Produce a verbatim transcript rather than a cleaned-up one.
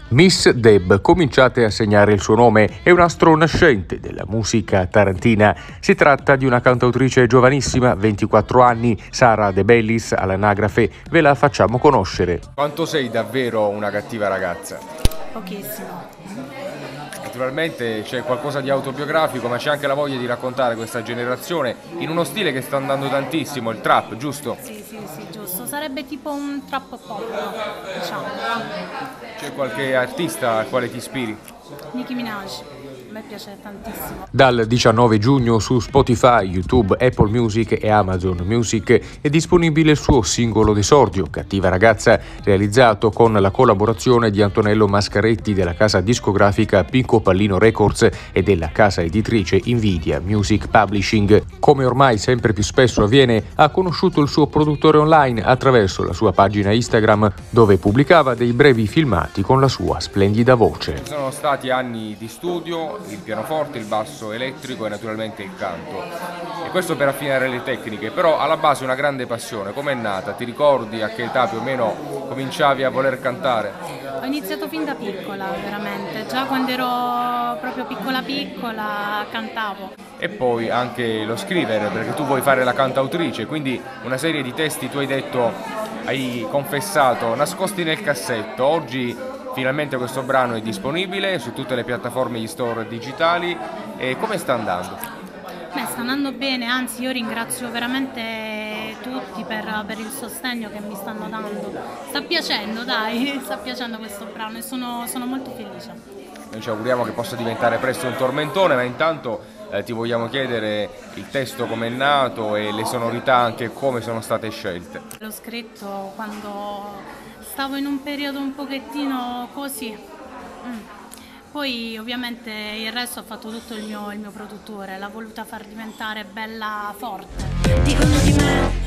Miss Deb, cominciate a segnare il suo nome, è un'astro nascente della musica tarantina. Si tratta di una cantautrice giovanissima, ventiquattro anni, Sara De Bellis all'anagrafe, ve la facciamo conoscere. Quanto sei davvero una cattiva ragazza? Pochissimo. Naturalmente c'è qualcosa di autobiografico, ma c'è anche la voglia di raccontare questa generazione in uno stile che sta andando tantissimo, il trap, giusto? Sì, sì, sì, giusto. Sarebbe tipo un trap pop, diciamo. C'è qualche artista al quale ti ispiri? Nicki Minaj. A me piace tantissimo. Dal diciannove giugno su Spotify, YouTube, Apple Music e Amazon Music è disponibile il suo singolo d'esordio, Cattiva ragazza, realizzato con la collaborazione di Antonello Mascaretti della casa discografica Pinco Pallino Records e della casa editrice Invidia Music Publishing. Come ormai sempre più spesso avviene, ha conosciuto il suo produttore online attraverso la sua pagina Instagram, dove pubblicava dei brevi filmati con la sua splendida voce. Sono stati anni di studio, il pianoforte, il basso elettrico e naturalmente il canto. E questo per affinare le tecniche, però alla base una grande passione. Com'è nata? Ti ricordi a che età più o meno cominciavi a voler cantare? Ho iniziato fin da piccola, veramente. Già quando ero proprio piccola piccola cantavo. E poi anche lo scrivere, perché tu vuoi fare la cantautrice, quindi una serie di testi, tu hai detto, hai confessato, nascosti nel cassetto. Oggi finalmente questo brano è disponibile su tutte le piattaforme e gli store digitali. E come sta andando? Beh, sta andando bene, anzi io ringrazio veramente tutti per, per il sostegno che mi stanno dando. Sta piacendo, dai, sta piacendo questo brano e sono, sono molto felice. Noi ci auguriamo che possa diventare presto un tormentone, ma intanto eh, ti vogliamo chiedere il testo come è nato e le sonorità anche come sono state scelte. L'ho scritto quando stavo in un periodo un pochettino così. Mm. Poi ovviamente il resto ha fatto tutto il mio, il mio produttore, l'ha voluta far diventare bella forte. Dicono di me